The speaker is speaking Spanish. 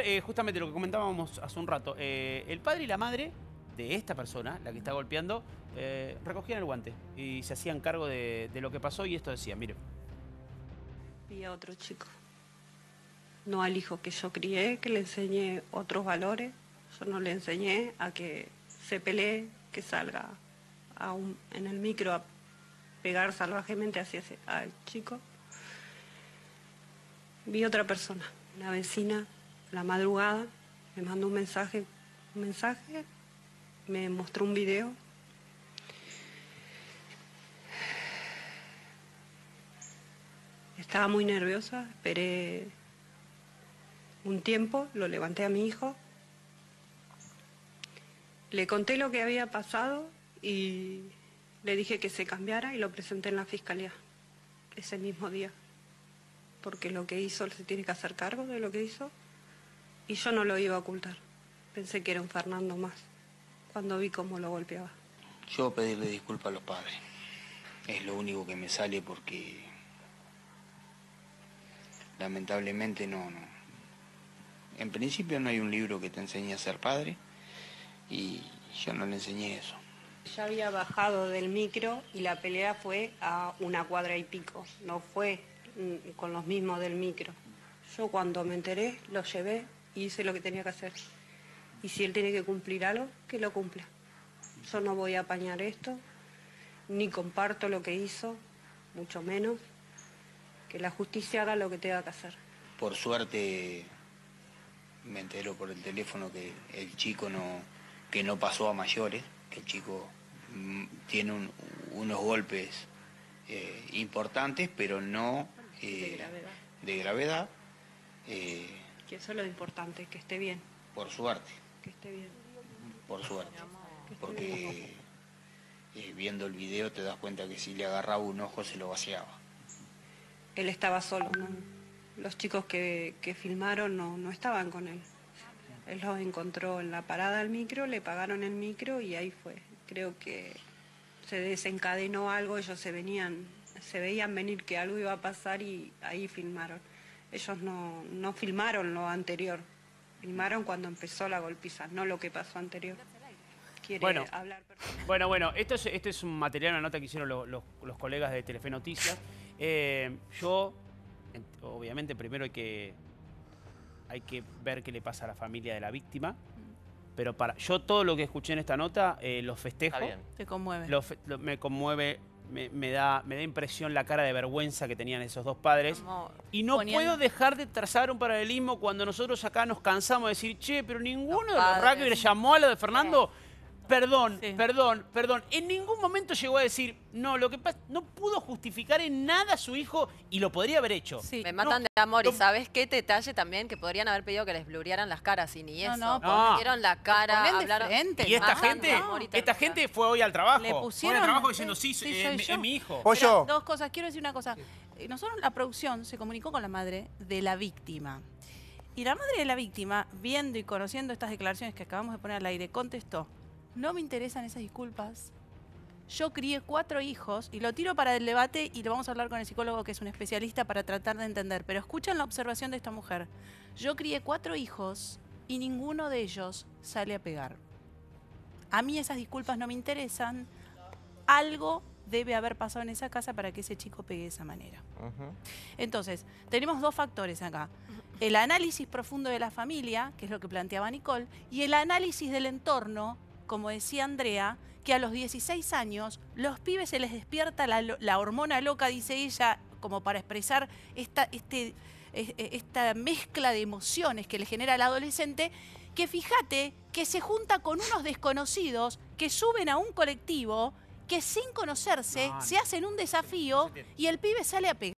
justamente lo que comentábamos hace un rato. El padre y la madre de esta persona, la que está golpeando, recogían el guante y se hacían cargo de lo que pasó y esto decía, mire. Vi a otro chico, no al hijo que yo crié, que le enseñé otros valores. Yo no le enseñé a que se pelee, que salga en el micro a pegar salvajemente hacia al chico. Vi otra persona, una vecina, la madrugada, me mandó un mensaje, me mostró un video. Estaba muy nerviosa, esperé un tiempo, lo levanté a mi hijo, le conté lo que había pasado y le dije que se cambiara y lo presenté en la fiscalía ese mismo día, porque lo que hizo, se tiene que hacer cargo de lo que hizo y yo no lo iba a ocultar. Pensé que era un Fernando más cuando vi cómo lo golpeaba. Yo pedirle disculpas a los padres, es lo único que me sale porque lamentablemente no. En principio no hay un libro que te enseñe a ser padre y yo no le enseñé eso. Ya había bajado del micro y la pelea fue a 1 cuadra y pico, no fue con los mismos del micro. Yo cuando me enteré lo llevé y hice lo que tenía que hacer. Y si él tiene que cumplir algo, que lo cumpla. Yo no voy a apañar esto, ni comparto lo que hizo, mucho menos. Que la justicia haga lo que tenga que hacer. Por suerte me entero por el teléfono que el chico no pasó a mayores, que el chico tiene unos golpes importantes, pero no de gravedad. Que eso es lo importante, que esté bien. Por suerte. Que esté bien. Por suerte. Porque viendo el video te das cuenta que si le agarraba un ojo se lo vaciaba. Él estaba solo, ¿no? Los chicos que filmaron no estaban con él. Él los encontró en la parada del micro, le pagaron el micro y ahí fue. Creo que se desencadenó algo, ellos se veían venir que algo iba a pasar y ahí filmaron. Ellos no filmaron lo anterior, filmaron cuando empezó la golpiza, no lo que pasó anterior. Bueno, esto es un material, una nota que hicieron los colegas de Telefe Noticias. Yo, obviamente, primero hay que ver qué le pasa a la familia de la víctima. Pero yo todo lo que escuché en esta nota lo festejo. Está bien. Te conmueve. Me conmueve, me da impresión la cara de vergüenza que tenían esos dos padres. Y no puedo dejar de trazar un paralelismo cuando nosotros acá nos cansamos de decir, che, pero ninguno de los rugby llamó a lo de Fernando. Perdón. En ningún momento llegó a decir, no, lo que pasa, no pudo justificar en nada a su hijo y lo podría haber hecho. Sí. Me matan de amor. Y ¿sabes qué detalle también? Que podrían haber pedido que les blurearan las caras y ni eso. Pusieron la cara, hablaron. Y esta gente fue hoy al trabajo. Le pusieron, fue al trabajo diciendo, sí, es mi hijo. Pero, dos cosas, quiero decir una cosa. Nosotros, la producción, se comunicó con la madre de la víctima. Y la madre de la víctima, viendo y conociendo estas declaraciones que acabamos de poner al aire, contestó: no me interesan esas disculpas. Yo crié 4 hijos y lo tiro para el debate y lo vamos a hablar con el psicólogo que es un especialista para tratar de entender. Pero escuchen la observación de esta mujer. Yo crié 4 hijos y ninguno de ellos sale a pegar. A mí esas disculpas no me interesan. Algo debe haber pasado en esa casa para que ese chico pegue de esa manera. Entonces, tenemos 2 factores acá. El análisis profundo de la familia, que es lo que planteaba Nicole, y el análisis del entorno, como decía Andrea, que a los 16 años los pibes se les despierta la hormona loca, dice ella, como para expresar esta mezcla de emociones que le genera al adolescente, que fíjate que se junta con unos desconocidos que suben a un colectivo, que sin conocerse se hacen un desafío y el pibe sale a pegar.